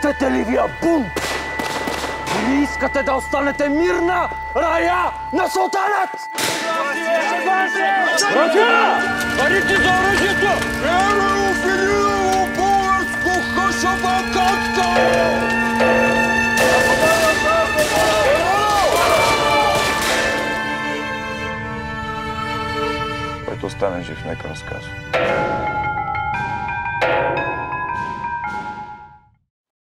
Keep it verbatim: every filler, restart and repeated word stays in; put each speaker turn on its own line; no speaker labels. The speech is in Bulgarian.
Искате ли вие бунт? Или искате да останете мирна рая на султанът? Братя! Парите за оръжието! Еро Филиново българско хашабакатка!
Който остане жив, нека разказва.